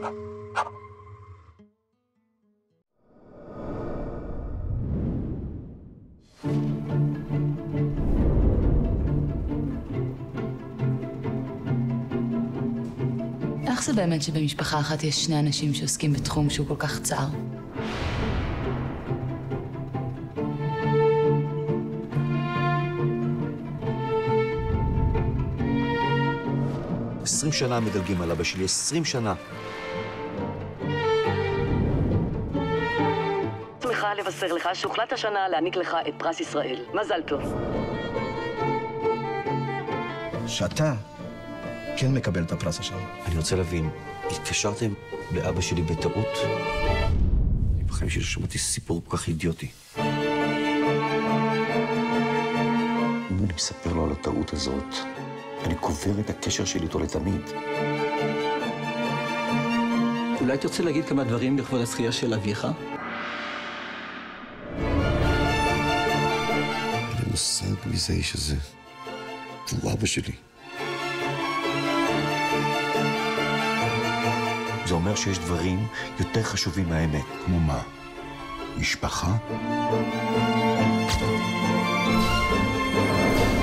איך זה באמת שבמשפחה אחת יש שני אנשים שעוסקים בתחום שהוא כל כך צר? "20 שנה מדלגים על אבא שלי, 20 שנה. שמחה לבשר לך שהוחלט השנה להעניק לך את פרס ישראל. מזל טוב. שאתה כן מקבל את הפרס השנה. אני רוצה להבין, התקשרתם לאבא שלי בטעות? אני בחיים שלי שמעתי סיפור כל כך אידיוטי. אם אני מספר לו על הטעות הזאת, אני קובר את הקשר שלי איתו לתמיד. אולי תרצה להגיד כמה דברים לכבוד הזכייה של אביך? אין לי מושג מי זה האיש הזה. הוא אבא שלי. זה אומר שיש דברים יותר חשובים מהאמת. כמו מה? משפחה?